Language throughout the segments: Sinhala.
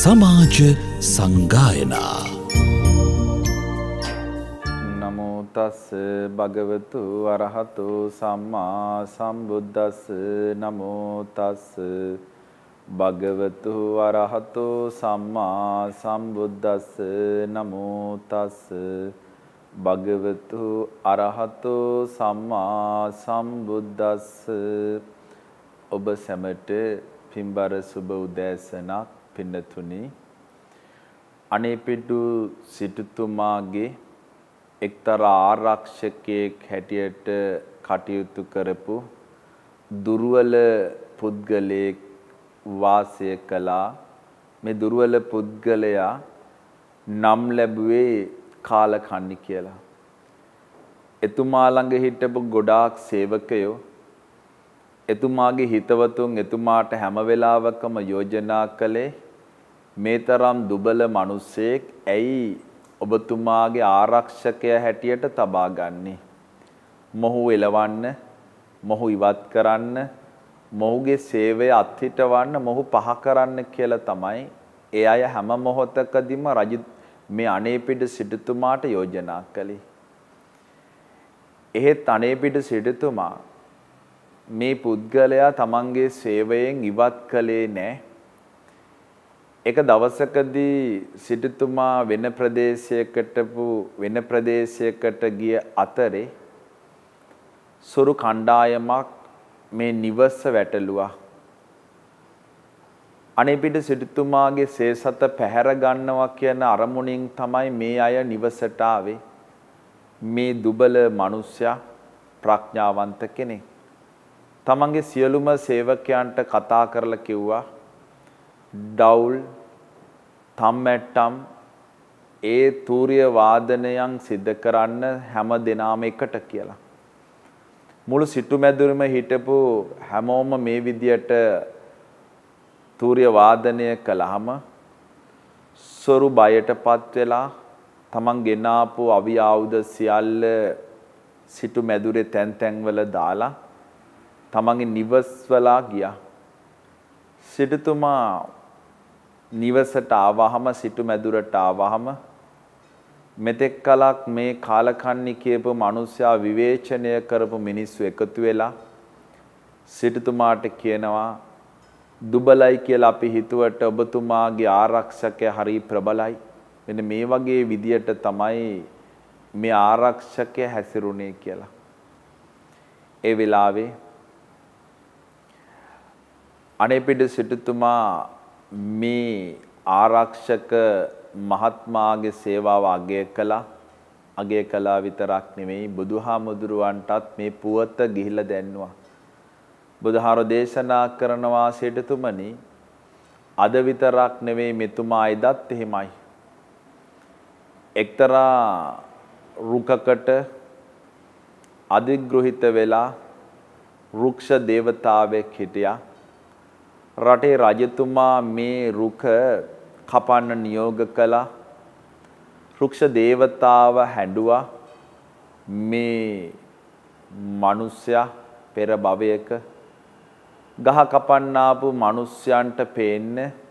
සමාජ සංගායනා නමෝ තස් භගවතු අරහතු සම්මා සම්බුද්දස්ස නමෝ තස් භගවතු අරහතු සම්මා සම්බුද්දස්ස නමෝ තස් භගවතු අරහතු සම්මා සම්බුද්දස්ස ඔබ සැමට පින්බර සුබ උදෑසනක් පින්නතුනි අනේපිඩු සිටුතුමාගේ එක්තරා ආරක්ෂකයෙක් හැටියට කටයුතු කරපු දුර්වල පුද්ගලයෙක් වාසය කළා. මේ දුර්වල පුද්ගලයා නම් ලැබුවේ කාලකන්ණි කියලා. එතුමා ළඟ හිටපු ගොඩාක් සේවකයෝ එතුමාගේ හිතවතුන් එතුමාට හැම වෙලාවකම යෝජනා කළේ මේ තරම් දුබල මිනිසෙක් ඇයි ඔබතුමාගේ ආරක්ෂකය හැටියට තබා ගන්නේ? මොහු එලවන්න, මොහු ඉවත් කරන්න, මොහුගේ සේවය අත්හිටවන්න, මොහු පහ කරන්න කියලා තමයි ඒ අය හැම මොහොතකදීම මේ අනේපිඩ සිටුතුමාට යෝජනා කළේ. එහෙත් අනේපිඩ සිටුතුමා මේ පුද්ගලයා තමන්ගේ සේවයෙන් ඉවත් කළේ නැහැ. එක දවසකදී සිටුතුමා වෙන ප්‍රදේශයකට ගිය අතරේ සොරු කණ්ඩායමක් මේ නිවස වැටළුවා. අනේපිඩ සිටුතුමාගේ සේසත පැහැර ගන්නවා කියන අරමුණින් තමයි මේ අය නිවසට ආවේ. මේ දුබල මිනිසයා ප්‍රඥාවන්ත කෙනෙක්. තමන්ගේ සියලුම සේවකයන්ට කතා කරලා කිව්වා ඩවුල් තම්මැට්ටම් ඒ තූර්ය වාදනයන් සිද්ධ කරන්න හැම දිනම එකට කියලා. මුළු සිටුමැදුරෙම හිටපු හැමෝම මේ විදියට තූර්ය වාදනය කළාම සොරු බයටපත් වෙලා තමන් ගෙනාපු අවි ආයුධ සියල්ල සිටුමැදුරේ තැන් තැන්වල දාලා තමන්ගේ නිවස්වලා ගියා. සිටුතුමා නිවසට ආවහම සිටුමැදුරට ආවහම මෙතෙක් කලක් මේ කාලකන්ණි කියපු මිනිස්සයා විවේචනය කරපු මිනිස්සු එකතු වෙලා සිටුතුමාට කියනවා දුබලයි කියලා අපි හිතුවට ඔබතුමාගේ ආරක්ෂකය හරි ප්‍රබලයි. මෙන්න මේ වගේ විදියට තමයි මේ ආරක්ෂකය හැසිරුණේ කියලා. ඒ වෙලාවේ අනේපිඩ සිටුතුමා මේ ආරක්ෂක මහත්මාගේ සේවාව අගය කළා විතරක් නෙමෙයි බුදුහාමුදුරුවන්ටත් මේ පුවත ගිහිලා දැන්නුවා. බුදුහාර දේශනා කරනවා සිටුතුමනි අද විතරක් නෙමෙයි මෙතුමා එදත් එහෙමයි. එක්තරා රුකකට අධිග්‍රහිත වෙලා රුක්ෂ දේවතාවෙක් හිටියා. රටේ රජතුමා මේ රුක කපන්න නියෝග කළා. රුක්ෂ දේවතාව හැඬුවා මේ මිනිසයා පෙර භවයක ගහ කපන්න ආපු මිනිසයන්ට පේන්න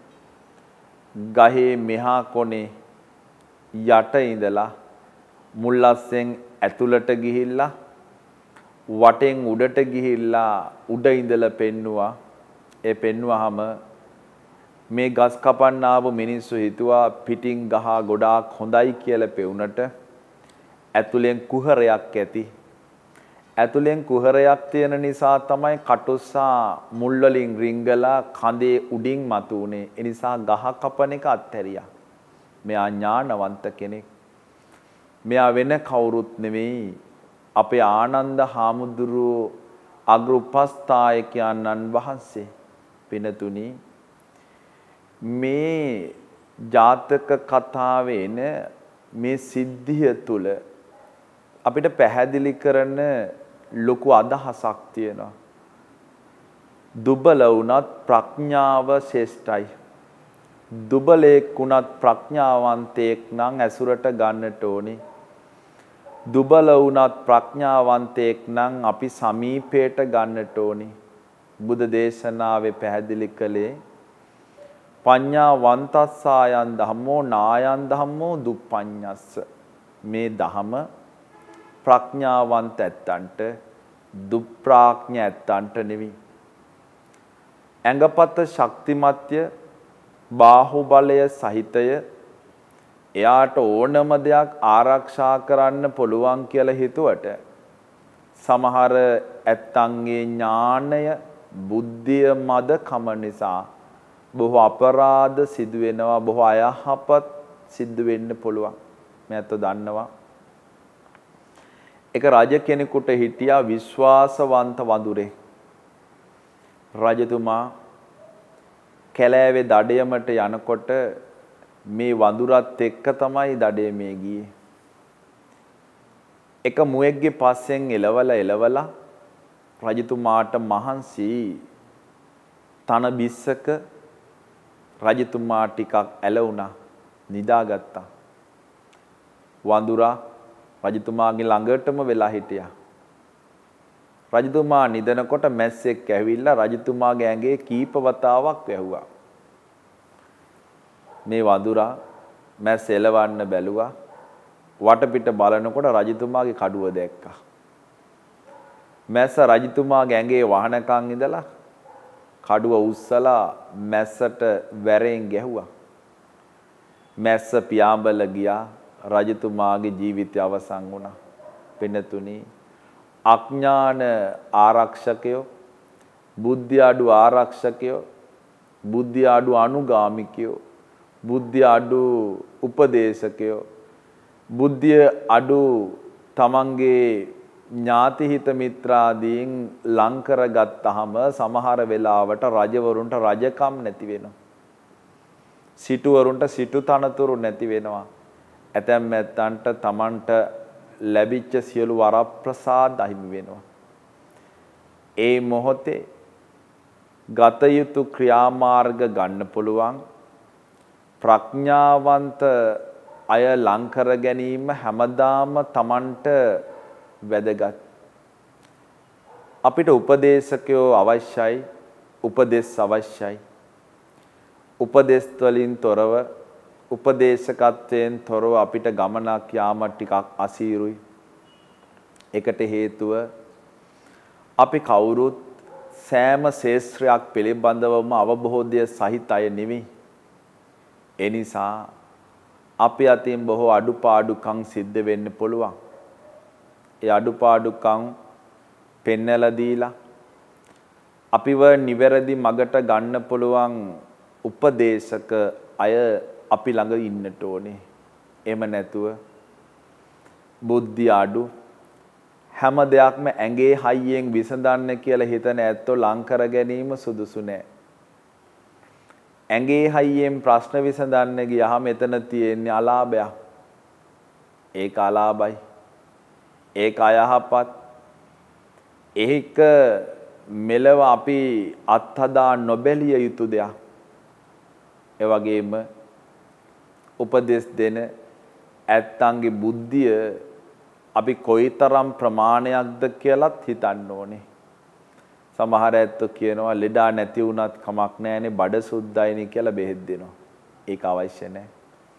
ගහේ මෙහා කොනේ යට ඉඳලා මුල්ලස්සෙන් ඇතුළට ගිහිල්ලා වටෙන් උඩට ගිහිල්ලා උඩ ඉඳලා පෙන්නුවා. ඒ පෙන්වුවාම මේ ගස් කපන්න ආපු මිනිස්සු හිතුවා පිටින් ගහ ගොඩාක් හොඳයි කියලා පෙවුනට ඇතුලෙන් කුහරයක් ඇති. ඇතුලෙන් කුහරයක් තියෙන නිසා තමයි කටුස්සා මුල් වලින් රිංගලා කඳේ උඩින් මතු උනේ. ඒ නිසා ගහ කපන එක අත්හැරියා. මෙයා ඥානවන්ත කෙනෙක්. මෙයා වෙන කවුරුත් නෙවෙයි අපේ ආනන්ද හාමුදුරුවෝ අග්‍ර උපස්ථායකයන්න් වහන්සේ. පිනතුනි මේ ජාතක කතාවේ මේ සිද්ධිය තුල අපිට පැහැදිලි කරන ලොකු අදහසක් තියෙනවා. දුබල වුණත් ප්‍රඥාව ශ්‍රේෂ්ඨයි. දුබලෙක් වුණත් ප්‍රඥාවන්තයෙක් නම් ඇසුරට ගන්නට ඕනේ. දුබල වුණත් ප්‍රඥාවන්තයෙක් නම් අපි සමීපයට ගන්නට ඕනේ. බුද්ධ දේශනාවේ පැහැදිලි කළේ පඤ්ඤාවන්තස්සායන් ධම්මෝ නායන් ධම්මෝ දුප්පඤ්ඤස්ස. මේ ධම ප්‍රඥාවන්ත ඇත්තන්ට දුප්‍රාඥ ඇත්තන්ට නෙවි. ඇඟපත ශක්තිමත්ය බාහුබලය සහිතය එයාට ඕනම දෙයක් ආරක්ෂා කරන්න පුළුවන් කියලා හිතුවට සමහර ඇත්තන්ගේ ඥාණය බුද්ධිය මද කම නිසා බොහෝ අපරාධ සිදු වෙනවා, බොහෝ අයහපත් සිදු වෙන්න පුළුවන්. මෑත දන්නවා. එක රජ කෙනෙකුට හිටියා විශ්වාසවන්ත වඳුරේ. රජතුමා කැලෑවේ දඩයමට යනකොට මේ වඳුරත් එක්ක තමයි දඩයමේ ගියේ. එක මුවෙක්ගේ පස්සෙන් එලවලා රජතුමාට මහන්සි තන බිස්සක රජතුමා ටිකක් ඇලුණා, නිදාගත්තා. වඳුරා රජතුමාගේ ළඟටම වෙලා හිටියා. රජතුමා නිදනකොට මැස්සෙක් ඇවිල්ලා රජතුමාගේ ඇඟේ කීප වතාවක් වැහුවා. මේ වඳුරා මැස්ස එලවන්න බැලුවා. වටපිට බලනකොට රජතුමාගේ කඩුව දැක්කා. මැස්ස රජතුමාගේ ඇඟේ වහනකන් ඉඳලා කඩුව උස්සලා මැස්සට වැරෙන් ගැහුවා. මැස්ස පියාඹල ගියා. රජතුමාගේ ජීවිතය අවසන් වුණා. පින්නතුනි, අඥාන ආරක්ෂකයෝ, බුද්ධි අඩු ආරක්ෂකයෝ, බුද්ධි අඩු අනුගාමිකයෝ, බුද්ධි අඩු උපදේශකයෝ, බුද්ධිය අඩු තමන්ගේ ඥාතිහිත මිත්‍රාදීන් ලං කරගත්තාම සමහර වෙලාවට රජවරුන්ට රජකම් නැති වෙනවා. සිටුවරුන්ට සිටු තනතුරු නැති වෙනවා. ඇතැම් ඇත්තන්ට තමන්ට ලැබිච්ච සියලු වරප්‍රසාද අහිමි වෙනවා. ඒ මොහොතේ ගත යුතු ක්‍රියාමාර්ග ගන්න පුළුවන් ප්‍රඥාවන්ත අය ලං කර ගැනීම හැමදාම තමන්ට වැදගත්. අපිට උපදේශකයෝ අවශ්‍යයි, උපදෙස් අවශ්‍යයි. උපදෙස් වලින් තොරව, උපදේශකත්වයෙන් තොරව අපිට ගමනක් යාම ටිකක් අසීරුයි. ඒකට හේතුව අපි කවුරුත් සෑම ශේත්‍රයක් පිළිබඳවම අවබෝධය සහිත අය නෙවෙයි. ඒ නිසා අපි අතින් බොහෝ අඩුපාඩුකම් සිද්ධ වෙන්න පුළුවන්. ඒ අඩුපාඩුකම් පෙන්නලා දීලා අපිව නිවැරදි මගට ගන්න පුළුවන් උපදේශක අය අපි ළඟ ඉන්නට ඕනේ. එහෙම නැතුව බුද්ධි අඩු හැම දෙයක්ම ඇඟේ හයියෙන් විසඳන්න කියලා හිතන ඇත්තෝ ලං කර ගැනීම සුදුසු නෑ. ඇඟේ හයියෙන් ප්‍රශ්න විසඳන්න ගියාම එතන තියෙන්නේ අලාභයක්. ඒක අලාභයි. ඒක අයහපත්. ඒක මෙලව අපි අත්හදා නොබැලිය යුතු දෙයක්. ඒ වගේම උපදෙස් දෙන ඇත්තන්ගේ බුද්ධිය අපි කොයිතරම් ප්‍රමාණයක්ද කියලාත් හිතන්න ඕනේ. සමහර ඇත්තෝ කියනවා ලෙඩා නැති වුණත් කමක් නැහැනේ බඩ සුද්දයිනේ කියලා බෙහෙත් දෙනවා. ඒක අවශ්‍ය නැහැ.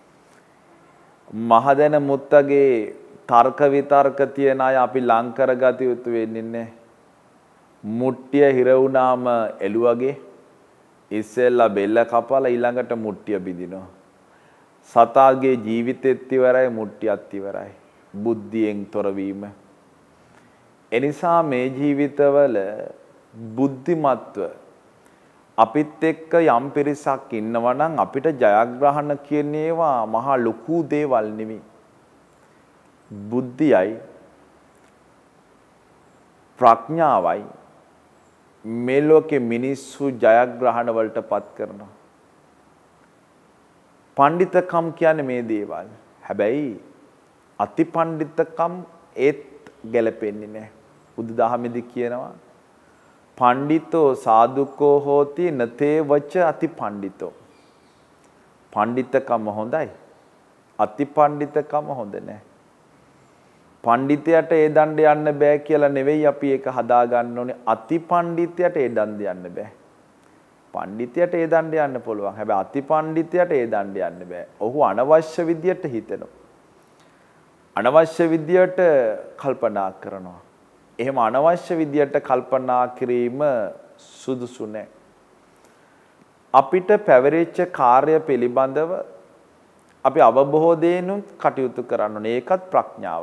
මහදැන මුත්තගේ තර්ක විතර්ක තියන අය අපි ලං කරගත යුතු වෙන්නේ නැහැ. මුට්ටිය හිර වුණාම එළුවගේ ඉස්සෙල්ලා බෙල්ල කපලා ඊළඟට මුට්ටිය බිඳිනවා. සතාගේ ජීවිතෙත් ඉවරයි, මුට්ටියත් ඉවරයි. බුද්ධියෙන් තොරවීම. එනිසා මේ ජීවිතවල බුද්ධිමත්ව අපිත් එක්ක යම් පිරිසක් ඉන්නවා නම් අපිට ජයග්‍රහණ කියන ඒවා මහා ලොකු දේවල් නෙමෙයි. බුද්ධියයි ප්‍රඥාවයි මේ ලෝකේ මිනිස්සු ජයග්‍රහණ වලටපත් කරනවා. පඬිතකම් කියන්නේ මේ දේවල්. හැබැයි අති පඬිතකම් ඒත් ගැලපෙන්නේ නැහැ. බුදුදහමේදී කියනවා පඬිතෝ සාදුකෝ හෝති නතේ වච අති පඬිතෝ. පඬිතකම හොඳයි. අති පඬිතකම හොඳ නැහැ. පඬිතයට ඒ දණ්ඩ යන්න බෑ කියලා නෙවෙයි අපි ඒක හදා ගන්න ඕනේ. අති පඬිතයට ඒ දණ්ඩ යන්න බෑ. පඬිතියට ඒ දණ්ඩ යන්න පුළුවන්. හැබැයි අතිපඬිතියට ඒ දණ්ඩ යන්න බෑ. ඔහු අනවශ්‍ය විදියට හිතෙනවා. අනවශ්‍ය විදියට කල්පනා කරනවා. එහෙම අනවශ්‍ය විදියට කල්පනා කිරීම සුදුසු නැහැ. අපිට පැවරිච්ච කාර්ය පිළිබඳව අපි අවබෝධයෙන් කටයුතු කරන්න ඕනේ. ඒකත් ප්‍රඥාව.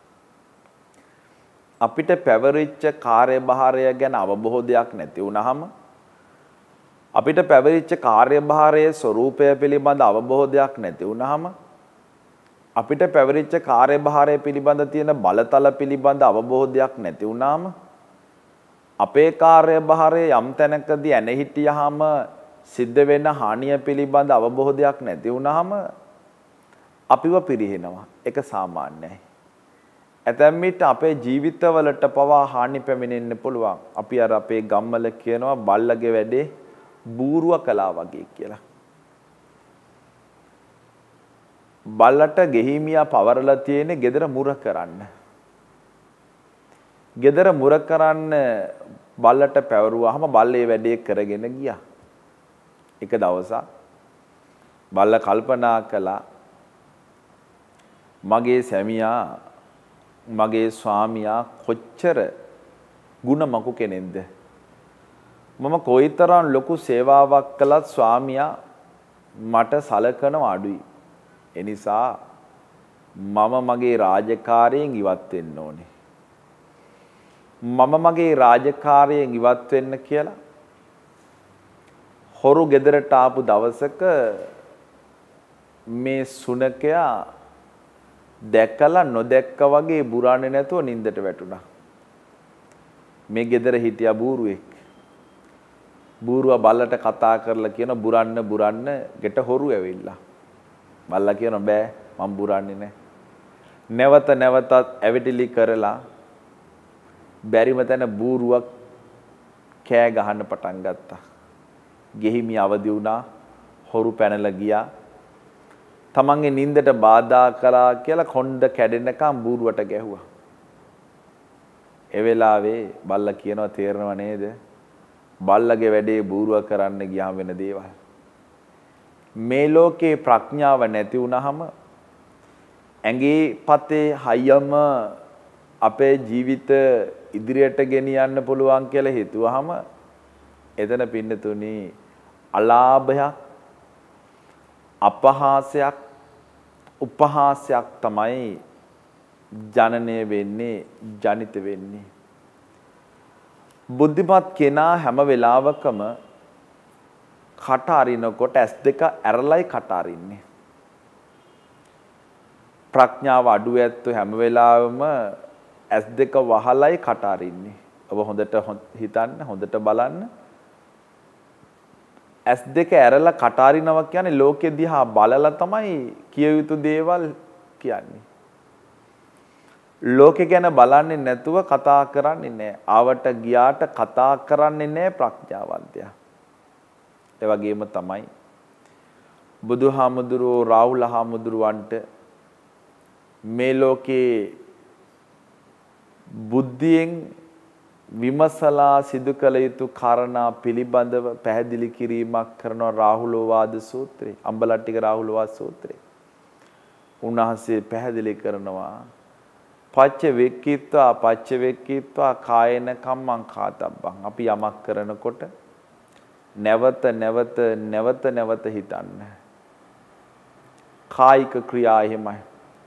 අපිට පැවරිච්ච කාර්යභාරය ගැන අවබෝධයක් නැති වුනහම අපිට පැවරිච්ච කාර්යභාරයේ ස්වરૂපය පිළිබඳ අවබෝධයක් නැති වුනහම අපිට පැවරිච්ච කාර්යභාරය පිළිබඳ තියෙන බලතල පිළිබඳ අවබෝධයක් නැති වුනහම අපේ කාර්යභාරයේ යම් තැනකදී ඇන හිටියාම සිද්ධ වෙන හානිය පිළිබඳ අවබෝධයක් නැති වුනහම අපිව පිරිහෙනවා. ඒක සාමාන්‍යයි. ඇතැම් විට අපේ ජීවිතවලට පවා හානි පැමිණෙන්න පුළුවන්. අපි අර අපේ ගම්වල කියනවා බල්ලගේ වැඩේ බූරුව කළා වගේ කියලා. බල්ලට ගෙහිමියා පවරලා තියෙන්නේ gedara මුර කරන්න. gedara මුර කරන්න බල්ලට පැවරුවාම බල්ලේ වැඩේ කරගෙන ගියා. එක දවසක් බල්ල කල්පනා කළා මගේ සැමියා මගේ ස්වාමියා කොච්චර ගුණමකු කෙනෙක්ද. මම කොයිතරම් ලොකු සේවාවක් කළත් ස්වාමියා මට සලකනව අඩුයි. ඒ නිසා මම මගේ රාජකාරියෙන් ඉවත් වෙන්න ඕනේ. මම මගේ රාජකාරියෙන් ඉවත් වෙන්න කියලා හොරු ගෙදරට ආපු දවසක මේ සුනකයා දැකලා නොදැක්ක වගේ බුරානේ නැතුව නිින්දට වැටුණා. මේ ගෙදර හිටියා බූරුවෙක්. බූරුවා බල්ලට කතා කරලා කියන බුරන්න ගෙට හොරු ඇවිල්ලා. බල්ලා කියන බෑ මම බුරන්නේ නැහැ. නැවතත් ඇවිටිලි කරලා බැරිම තැන බූරුවක් කෑ ගහන්න පටන් ගත්තා. ගෙහිමි අවදි වුණා. හොරු පැනලා ගියා. තමන්ගේ නිින්දට බාධා කළා කියලා කොණ්ඩ කැඩෙනකම් බූරුවට ගැහුවා. ඒ වෙලාවේ බල්ලා කියනවා තේරෙනව නේද? බල්ලගේ වැඩේ බූරුව කරන්න ගියාම වෙන දේවල්. මේ ලෝකේ ප්‍රඥාව නැති වුනහම ඇඟේ පතේ හයම අපේ ජීවිත ඉදිරියට ගෙනියන්න පුළුවන් කියලා හිතුවහම එතන පින්නතුනි අලාභයක් අපහාසයක් උපහාසයක් තමයි ජනනය වෙන්නේ ජනිත වෙන්නේ. බුද්ධිමත් කෙනා හැම වෙලාවකම කට අරිනකොට ඇස් දෙක ඇරලයි කට අරින්නේ. ප්‍රඥාව අඩු ඇත්තෝ හැම වෙලාවෙම ඇස් දෙක වහලයි කට අරින්නේ. ඔබ හොඳට හිතන්න හොඳට බලන්න. ඇස් දෙක ඇරලා කට අරිනවා කියන්නේ ලෝකෙ දිහා බලලා තමයි කිය යුතු දේවල් කියන්නේ. ලෝකෙ ගැන බලන්නේ නැතුව කතා කරන්නේ නැහැ. ආවට ගියාට කතා කරන්නේ නැහැ ප්‍රඥාවන්තයා. ඒ වගේම තමයි බුදුහාමුදුරුවෝ රාහුල හාමුදුරුවන්ට මේ ලෝකේ බුද්ධියෙන් විමසලා සිදු කළ යුතු කාරණා පිළිබඳව පැහැදිලි කිරීමක් කරන රාහුලෝවාද සූත්‍රය, අම්බලට්ටික රාහුලෝවාද සූත්‍රය. උන්වහන්සේ පැහැදිලි කරනවා පච්ච වෙක්කීත්වා කායන කම්මං කාතබ්බං. අපි යමක් කරනකොට නැවත හිතන්න. කායික ක්‍රියා එහෙමයි.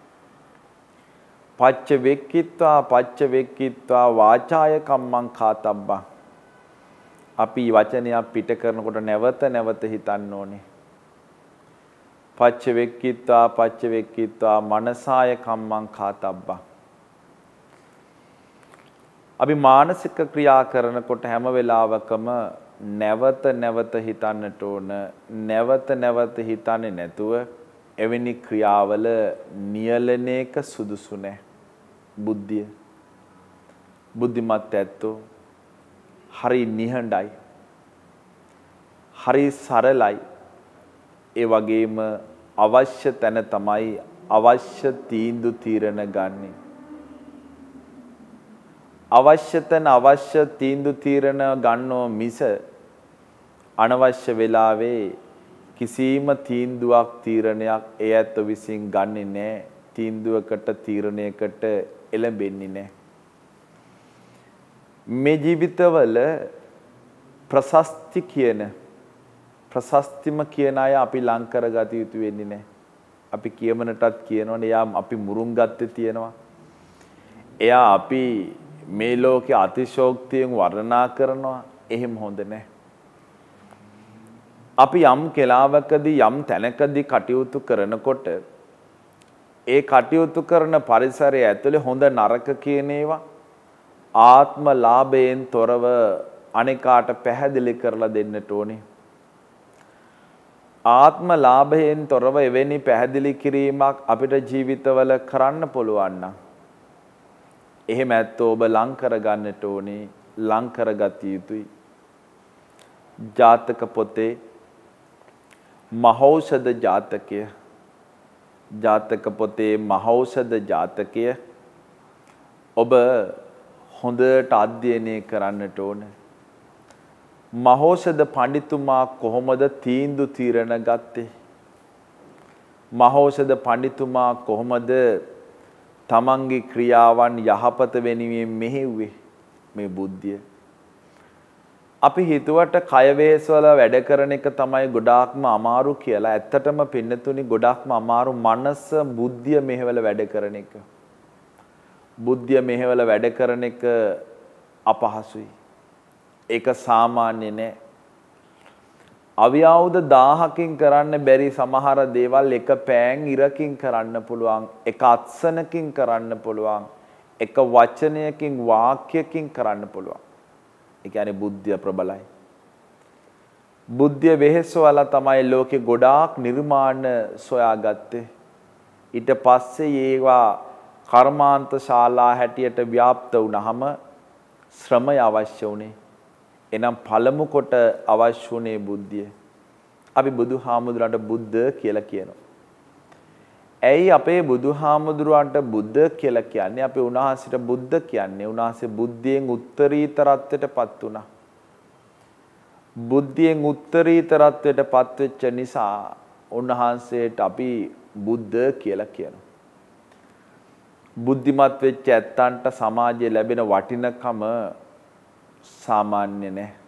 පච්ච වෙක්කීත්වා වාචාය කම්මං කාතබ්බං. අපි වචනයක් පිට කරනකොට නැවත හිතන්න ඕනේ. පච්ච වෙක්කීත්වා මනසාය කම්මං කාතබ්බං. අපි මානසික ක්‍රියා කරනකොට හැම වෙලාවකම නැවත හිතන්නට ඕන. නැවත හිතන්නේ නැතුව එවැනි ක්‍රියාවල නියැලෙන එක සුදුසු නැහැ. බුද්ධිය බුද්ධිමත් ඇත්තෝ හරි නිහඬයි, හරි සරලයි. ඒ වගේම අවශ්‍ය තැන තමයි අවශ්‍ය තීන්දුව తీරන ගන්නේ. අවශ්‍ය තැන අවශ්‍ය තීන්දුව తీරන ගන්නෝ මිස අනවශ්‍ය වෙලාවේ කිසිම තීන්දුවක් තීරණයක් ඒ ඇත්ත විසින් ගන්නෙ නැහැ. තීන්දුවකට තීරණයකට එළඹෙන්නේ නැහැ. මේ ජීවිතවල ප්‍රශස්ති කියන ප්‍රශස්තිම කියන අය අපි ලං කරගත යුතු වෙන්නේ නැහැ. අපි කියමනටත් කියනවනේ එයා අපි මුරුන් ගත්තේ තියෙනවා. එයා අපි මේ ලෝකේ අතිශෝක්තියෙන් වර්ණනා කරනවා. එහෙම හොඳ නැහැ. අපි යම් කලාවකදී යම් තැනකදී කටයුතු කරනකොට ඒ කටයුතු කරන පරිසරය ඇතුලේ හොඳ නරක කියන ඒවා ආත්ම ලාභයෙන් තොරව අනිකාට පැහැදිලි කරලා දෙන්නට ඕනේ. ආත්ම ලාභයෙන් තොරව එවැනි පැහැදිලි කිරීමක් අපිට ජීවිතවල කරන්න පුළුවන් නම් එහෙම ඇත්තෝ ඔබ ලං කරගන්නට ඕනේ, ලං කරගත යුතුයි. ජාතක පොතේ මහෞෂධ ජාතකය, ජාතක පොතේ මහෞෂධ ජාතකය ඔබ හොඳට අධ්‍යයනය කරන්නට ඕන. මහෞෂධ පඬිතුමා කොහොමද තීන්දුව තීරණ ගත්තේ? මහෞෂධ පඬිතුමා කොහොමද තමන්ගේ ක්‍රියාවන් යහපත වෙනුවෙන් මෙහෙව්වේ? මේ බුද්ධිය. අපි හිතුවට කය වේසවල වැඩ කරන එක තමයි ගොඩාක්ම අමාරු කියලා. ඇත්තටම පින්නතුනි ගොඩාක්ම අමාරු මනස බුද්ධිය මෙහෙवला වැඩ කරන එක. බුද්ධිය මෙහෙवला වැඩ කරන එක අපහසුයි. ඒක සාමාන්‍ය නෑ. අවියාවුද 1000කින් කරන්න බැරි සමහර දේවල් එක පෑන් ඉරකින් කරන්න පුළුවන්, එක අත්සනකින් කරන්න පුළුවන්, එක වචනයකින් වාක්‍යකින් කරන්න පුළුවන්. ඒ කියන්නේ බුද්ධිය ප්‍රබලයි. බුද්ධිය වෙහෙසවලා තමයි ලෝකේ ගොඩාක් නිර්මාණ සොයාගත්තේ. ඊට පස්සේ ඒවා කර්මාන්ත ශාලා හැටියට ව්‍යාප්ත වුණාම ශ්‍රමය අවශ්‍ය වුණේ. එනම් පළමු කොට අවශ්‍ය වුණේ බුද්ධිය. අපි බුදුහාමුදුරන්ට බුද්ධ කියලා කියනවා. ඇයි අපේ බුදුහාමුදුරන්ට බුද්ධ කියලා කියන්නේ? අපි උන්වහන්සේට බුද්ධ කියන්නේ උන්වහන්සේ බුද්ධියෙන් උත්තරීතරත්වයටපත් වුණා. බුද්ධියෙන් උත්තරීතරත්වයටපත් වෙච්ච නිසා උන්වහන්සේට අපි බුද්ධ කියලා කියනවා. බුද්ධිමත් වෙච්ච ඇත්තන්ට සමාජයේ ලැබෙන වටිනකම සාමාන්‍ය නැහැ.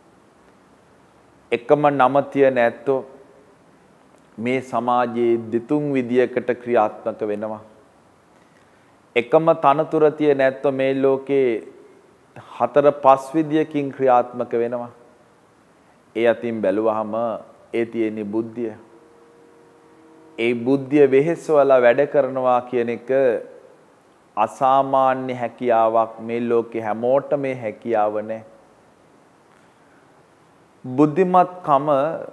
එකම නම තියෙන ඇත්තෝ මේ සමාජයේ දෙතුන් විදියකට ක්‍රියාත්මක වෙනවා. එකම තනතුර තියෙන ඇත්තෝ මේ ලෝකේ 4-5 විදියකින් ක්‍රියාත්මක වෙනවා. ඒ අතින් බැලුවහම ඒ තියෙන බුද්ධිය. ඒ බුද්ධිය වෙහෙසවලා වැඩ කරනවා කියන එක අසාමාන්‍ය හැකියාවක්. මේ ලෝකේ හැමෝටම මේ හැකියාව නැහැ. බුද්ධිමත්කම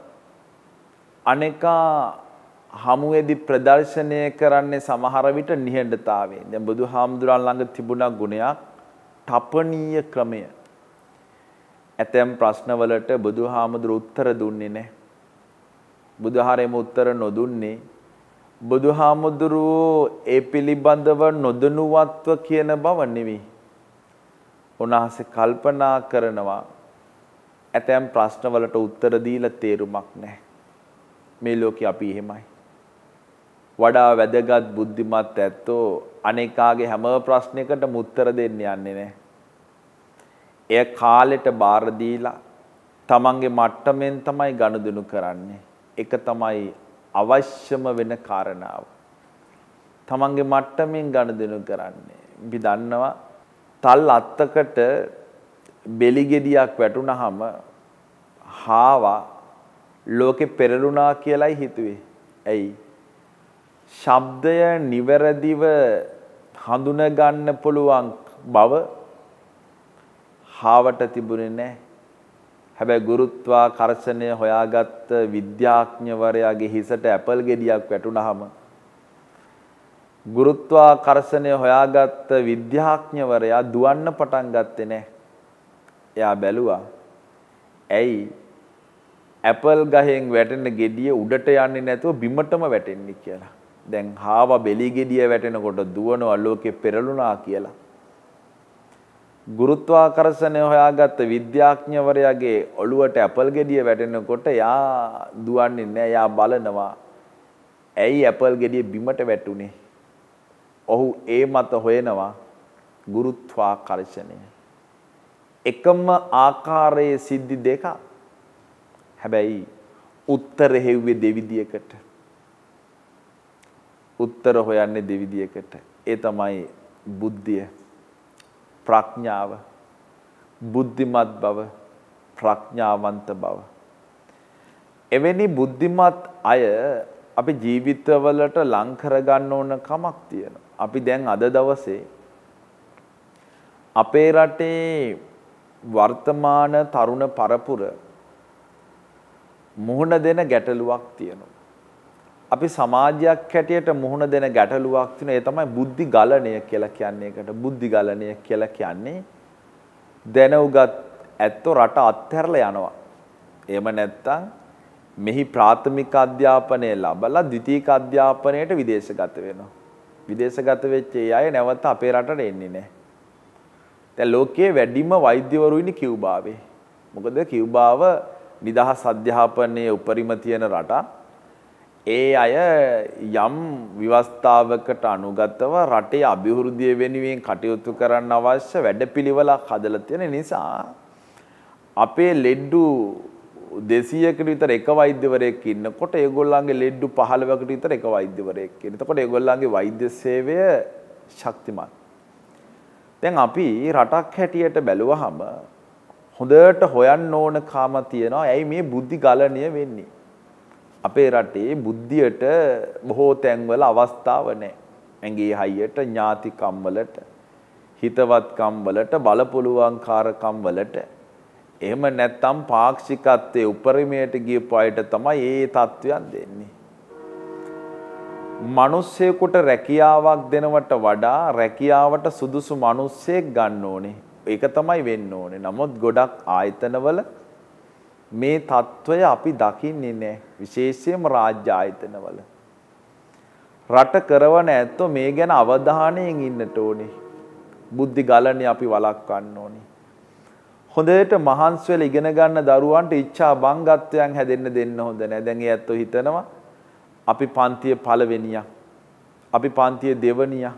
අනේකා හමුවේදී ප්‍රදර්ශනය කරන්නේ සමහර විට නිහඬතාවයෙන්. දැන් බුදුහාමුදුරන් ළඟ තිබුණා ගුණයක් තපනීය ක්‍රමය. ඇතැම් ප්‍රශ්නවලට බුදුහාමුදුරු උත්තර දුන්නේ නැහැ. බුදුහාරෙම උත්තර නොදුන්නේ බුදුහාමුදුරුවෝ ඒ පිළිබඳව නොදනුවත්ව කියන බව නෙවෙයි. උන්වහන්සේ කල්පනා කරනවා ඇතැම් ප්‍රශ්නවලට උත්තර දීලා තේරුමක් නැහැ. මේ ලෝකේ අපි එහෙමයි. වඩා වැදගත් බුද්ධිමත් ඇත්තෝ අනේකාගේ හැම ප්‍රශ්නයකටම උත්තර දෙන්න යන්නේ නැහැ. එය කාලෙට බාර දීලා තමන්ගේ මට්ටමෙන් තමයි ගනුදෙනු කරන්නේ. ඒක තමයි අවශ්‍යම වෙන කාරණාව. තමන්ගේ මට්ටමින් ගනුදෙනු කරන්නේ. අපි දන්නවා තල් අත්තකට බෙලි ගෙඩියක් වැටුනහම හාවා ලෝකේ පෙරළුණා කියලායි හිතුවේ. ඇයි? ශබ්දය නිවැරදිව හඳුන ගන්න පුළුවන් බව හාවට තිබුණේ නැහැ. හැබැයි ගුරුත්වාකර්ෂණය හොයාගත්ත විද්‍යාඥවරයාගේ හිසට ඇපල් ගෙඩියක් වැටුනහම ගුරුත්වාකර්ෂණය හොයාගත්ත විද්‍යාඥවරයා දුවන්න පටන් ගත්තේ නැහැ. එයා බැලුවා ඇයි ඇපල් ගහෙන් වැටෙන ගෙඩිය උඩට යන්නේ නැතුව බිමටම වැටෙන්නේ කියලා. දැන් හාව බෙලි ගෙඩිය වැටෙනකොට දුවනවා ලෝකේ පෙරළුණා කියලා. ගුරුත්වාකර්ෂණය හොයාගත්ත විද්‍යාඥවරයාගේ ඔළුවට ඇපල් ගෙඩිය වැටෙනකොට යා දුවන්නේ නැහැ. යා බලනවා. ඇයි ඇපල් ගෙඩිය බිමට වැටුනේ? ඔහු ඒ මත හොයනවා ගුරුත්වාකර්ෂණය. එකම ආකාරයේ සිද්ධි දෙක. හැබැයි උත්තර හෙව්වේ දෙවිදියකට. උත්තර හොයන්නේ දෙවිදියකට. ඒ තමයි බුද්ධිය, ප්‍රඥාව, බුද්ධිමත් බව, ප්‍රඥාවන්ත බව. එවැනි බුද්ධිමත් අය අපි ජීවිතවලට ලං කරගන්න ඕන කමක් තියෙනවා. අපි දැන් අද දවසේ අපේ රටේ වර්තමාන තරුණ පරපුර මුහුණ දෙන ගැටලුවක් තියෙනවා. අපි සමාජයක් හැටියට මුහුණ දෙන ගැටලුවක් තියෙනවා. ඒ තමයි බුද්ධි ගලණය කියලා කියන්නේ. ඒකට බුද්ධි ගලණය කියලා කියන්නේ දැනුගත් ඇත්තෝ රට අත්හැරලා යනවා. එහෙම නැත්නම් මෙහි ප්‍රාථමික අධ්‍යාපනය ලැබලා ද්විතීක අධ්‍යාපනයට විදේශගත වෙනවා. විදේශගත වෙච්ච අය නැවත අපේ රටට එන්නේ නැහැ. දැන් ලෝකයේ වැඩිම වෛද්‍යවරු ඉන්නේ කියුබාවේ. මොකද කියුබාව නිදහස් අධ්‍යාපනයේ උපරිම තියෙන රට. ඒ අය යම් ව්‍යවස්ථාවකට අනුගතව රටේ අභිවෘද්ධිය වෙනුවෙන් කටයුතු කරන්න අවශ්‍ය වැඩපිළිවෙලක් හදලා තියෙන නිසා අපේ ලෙඩ්ඩු 200කට විතර එක වෛද්‍යවරයෙක් ඉන්නකොට ඒගොල්ලන්ගේ ලෙඩ්ඩු 15කට විතර එක වෛද්‍යවරයෙක් ඉන්න. එතකොට ඒගොල්ලන්ගේ වෛද්‍ය සේවය ශක්තිමත්. දැන් අපි රටක් හැටියට බැලුවහම හොඳට හොයන්න ඕන කාම තියෙනවා. ඇයි මේ බුද්ධි ගලණය වෙන්නේ? අපේ රටේ බුද්ධියට බොහෝ තැන්වල අවස්ථාව නැහැ. ඇඟේ හයියට, ඥාතිකම් වලට, හිතවත්කම් වලට, බලපොළුවන්කාරකම් වලට. එහෙම නැත්නම් පාක්ෂිකත්වයේ උපරිමයට ගියපු අයට තමයි මේ තත්වයන් දෙන්නේ. මිනිස්සෙකුට රැකියාවක් දෙනවට වඩා රැකියාවට සුදුසු මිනිස්සෙක් ගන්න ඕනේ. ඒක තමයි වෙන්න ඕනේ. නමුත් ගොඩක් ආයතනවල මේ తত্ত্বය අපි දකින්නේ නැහැ. විශේෂයෙන්ම රාජ්‍ය ආයතනවල. රට කරවන ඇත්තෝ මේ ගැන අවධානයෙන් ඉන්නට ඕනේ. බුද්ධි ගලණය අපි වළක්වන්න ඕනේ. හොඳට මහන්සි වෙලා ඉගෙන ගන්න දරුවන්ට ඉච්ඡා බංගත්වයන් හැදෙන්න දෙන්න හොඳ නැහැ. දැන් ඒ ඇත්තෝ හිතනවා අපි පන්තියේ පළවෙනියා. අපි පන්තියේ දෙවනියා.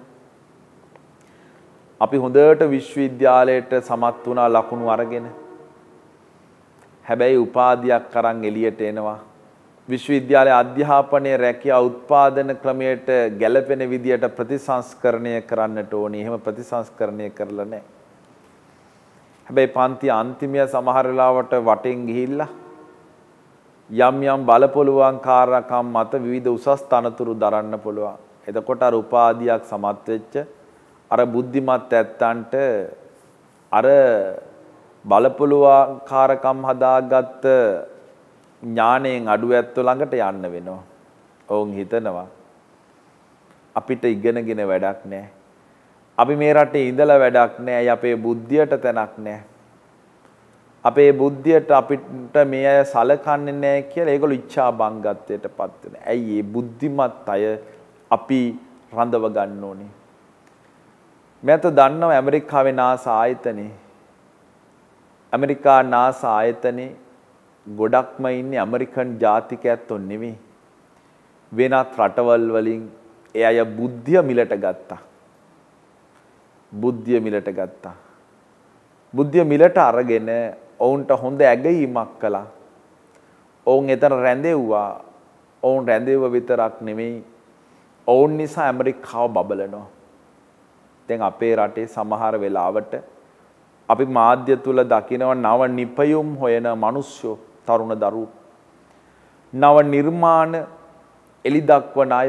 අපි හොඳට විශ්වවිද්‍යාලයට සමත් වුණා ලකුණු අරගෙන. හැබැයි උපාධියක් අරන් එළියට එනවා. විශ්වවිද්‍යාලයේ අධ්‍යාපනයේ රැකියාව උත්පාදන ක්‍රමයට ගැළපෙන විදියට ප්‍රතිසංස්කරණය කරන්නට ඕනේ. එහෙම ප්‍රතිසංස්කරණය කරලා නැහැ. හැබැයි පන්ති අන්තිමය සමහර වෙලාවට වටෙන් ගිහිල්ලා යම් යම් බලපොළුවන්කාරකම් මත විවිධ උසස් තනතුරු දරන්න පුළුවන්. එතකොට අර උපාධියක් සමත් වෙච්ච අර බුද්ධිමත් ඇත්තන්ට අර බලපොළුවන්කාරකම් හදාගත්ත ඥාණයෙන් අඩු ඇත්තෝ ළඟට යන්න වෙනවා. ඔවුන් හිතනවා අපිට ඉගෙනගෙන වැඩක් නැහැ. අපි මේ රටේ ඉඳලා වැඩක් නැහැ. අපේ බුද්ධියට තැනක් නැහැ. අපේ බුද්ධියට අපිට මේ අය සලකන්නේ නැහැ කියලා ඒගොල්ලෝ ඉච්ඡා බංගත්වයටපත් වෙනවා. ඇයි මේ බුද්ධිමත් අය අපි රඳව ගන්න ඕනේ? මට දන්නවා ඇමරිකාවේ NASA ආයතනේ. ඇමරිකා NASA ආයතනේ ගොඩක්ම ඉන්නේ ඇමරිකන් ජාතිකයන්තෝ නෙමෙයි. වෙනත් රටවල් වලින් ඒ අය බුද්ධිය මිලට ගත්තා. බුද්ධිය මිලට ගත්තා. බුද්ධිය මිලට අරගෙන ඔවුන්ට හොඳ ඇගයීමක් කළා. ඔවුන් එතන රැඳෙව්වා. ඔවුන් රැඳෙව්ව විතරක් නෙමෙයි. ඔවුන් නිසා ඇමරිකාව බබලනවා. දැන් අපේ රටේ සමහර වෙලාවට අපි මාධ්‍ය තුල දකිනවා නව නිපයුම් හොයන මිනිස්සු, තරුණ දරුවෝ. නව නිර්මාණ එලි දක්වන අය.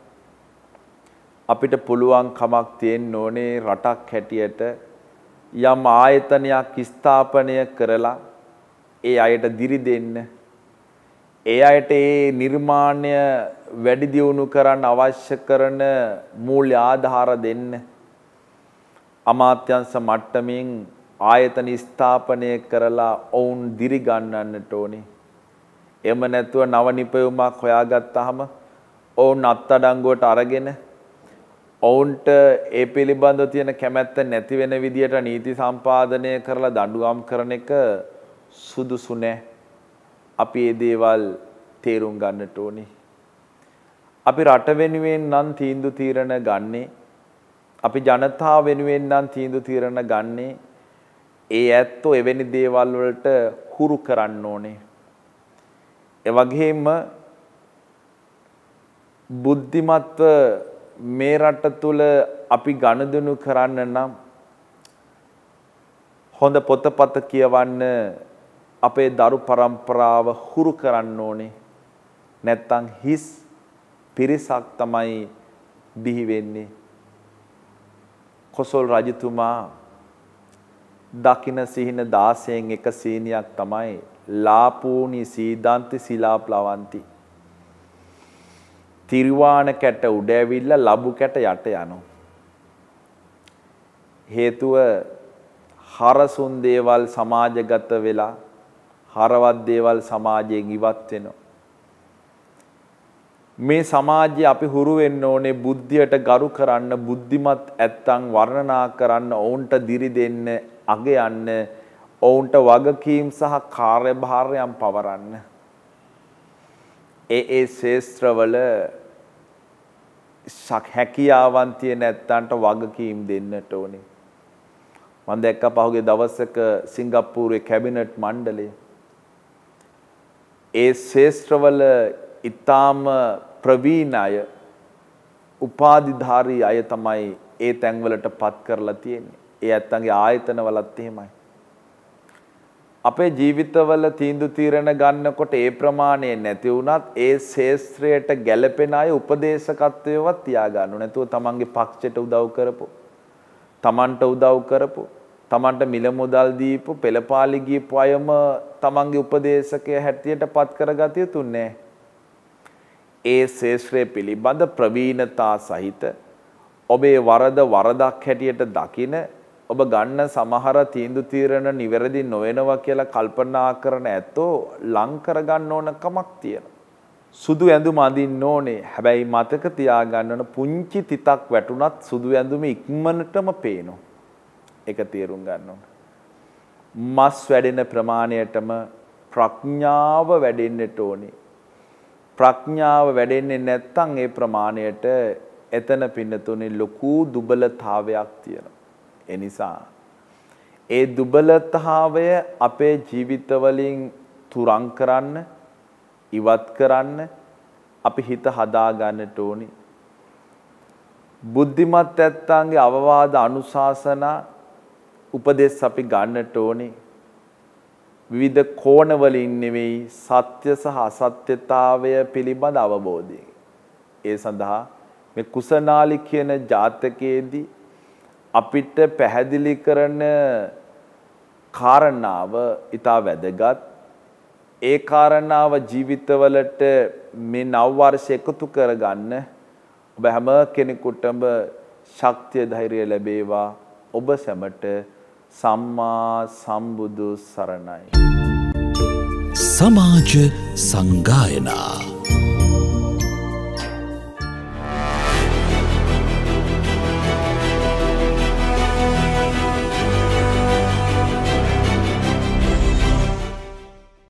අපිට පුළුවන් කමක් තියෙන්න ඕනේ රටක් හැටියට යම් ආයතනයක් ස්ථාපනය කරලා ඒ අයට දිරි දෙන්න. ඒ අයට ඒ නිර්මාණය වැඩි දියුණු කරන්න අවශ්‍ය කරන මූල්‍ය ආධාර දෙන්න. අමාත්‍යංශ මට්ටමින් ආයතන ස්ථාපනය කරලා ඔවුන් දිරි ගන්නන්නට ඕනේ. එහෙම නැතුව නව නිපැයුමක් හොයාගත්තාම ඔවුන් අත්අඩංගුවට අරගෙන ඔවුන්ට ඒ පිළිබඳව තියෙන කැමැත්ත නැති වෙන විදියට නීති සම්පාදනය කරලා දඬුවම් කරන එක සුදුසු නෑ. අපි මේ දේවල් තේරුම් ගන්නට ඕනේ. අපි රට වෙනුවෙන් නම් තීන්දුව తీරන ගන්නේ. අපි ජනතාව වෙනුවෙන් නම් තීන්දුව తీරන ගන්නේ. ඒ ඇත්තෝ එවැනි දේවල් වලට හුරු කරන්න ඕනේ. ඒ වගේම බුද්ධිමත්ව මේ රට තුල අපි ගනුදෙනු කරන්න නම් හොඳ පොතපත කියවන්න අපේ දරු පරම්පරාව හුරු කරන්න ඕනේ. නැත්තම් හිස් පිරිසක් තමයි බිහි වෙන්නේ. කොසල් රජතුමා දකින සිහින 16න් එක සීනියක් තමයි ලාපූනි සීදන්ති සිලාප්ලවන්ති. තිරිවාණ කැට උඩ ඇවිල්ලා ලබු කැට යට යනවා. හේතුව හරසුන් දේවල් සමාජගත වෙලා හරවත් දේවල් සමාජයෙන් ඉවත් වෙනවා. මේ සමාජයේ අපි හුරු වෙන්න ඕනේ බුද්ධියට ගරු කරන්න, බුද්ධිමත් ඇත්තන් වර්ණනා කරන්න, ඔවුන්ට දිරි දෙන්න, අගයන්න, ඔවුන්ට වගකීම් සහ කාර්යභාරයන් පවරන්න. ඒ ශේස්ත්‍රවල හැකියාවන් තියෙන ඇත්තන්ට වගකීම් දෙන්නට ඕනේ. මම දැක්ක පහුගිය දවසක සිංගප්පූරුවේ කැබිනට් මණ්ඩලය ඒ ශේස්ත්‍රවල ඊටාම ප්‍රවීණ අය, උපාධිධාරී අය තමයි ඒ තැන්වලට පත් කරලා තියෙන්නේ. ඒ ඇත්තන්ගේ ආයතනවලත් එහෙමයි. අපේ ජීවිතවල තීන්දුව తీරන ගන්නකොට ඒ ප්‍රමාණය නැති වුණත් ඒ ශේස්ත්‍රයට ගැළපෙන අය උපදේශකත්වයවත් තියාගන්න ඕනේ. නැතුව තමන්ගේ පක්ෂයට උදව් කරපො, තමන්ට උදව් කරපො, තමන්ට මිල මුදල් දීපු, පෙළපාලි ගියපු අයම තමන්ගේ උපදේශකය හැටියට පත් කරගatiya යුතු නැහැ. ඒ ශේස්ත්‍රය පිළිබඳ ප්‍රවීණතා සහිත ඔබේ වරද වරදක් හැටියට දකින, ඔබ ගන්න සමහර තීන්දුව తీරන නිවැරදි නොවනවා කියලා කල්පනා කරන ඇත්තෝ ලං කරගන්න ඕන කමක් තියෙනවා. සුදු ඇඳුම අඳින්න ඕනේ. හැබැයි මතක තියාගන්න ඕන පුංචි තිතක් වැටුණත් සුදු ඇඳුම ඉක්මනටම පේනවා. ඒක තේරුම් ගන්න ඕන. මස් වැඩෙන ප්‍රමාණයටම ප්‍රඥාව වැඩෙන්නට ඕනේ. ප්‍රඥාව වැඩෙන්නේ නැත්නම් ඒ ප්‍රමාණයට එතන පින්නතුනේ ලොකු දුබලතාවයක් තියෙනවා. ඒ නිසා ඒ දුබලතාවය අපේ ජීවිතවලින් තුරන් කරන්න, ඉවත් කරන්න අපි හිත හදා ගන්නට ඕනි. බුද්ධිමත් ඇත්තන්ගේ අවවාද අනුශාසනා උපදෙස් අපි ගන්නට ඕනි. විවිධ කෝණ වලින් නෙවෙයි, සත්‍ය සහ අසත්‍යතාවය පිළිබඳ අවබෝධය. ඒ සඳහා මේ කුසනාලි කියන ජාතකයේදී අපිට පැහැදිලි කරන කාරණාව ඊටා වැදගත්. ඒ කාරණාව ජීවිතවලට මේ නව වර්ෂ එකතු කරගන්න ඔබ හැම කෙනෙකුටම ශක්තිය ධෛර්යය ලැබේවා. ඔබ සැමට සම්මා සම්බුදු සරණයි. සමාජ සංගායනා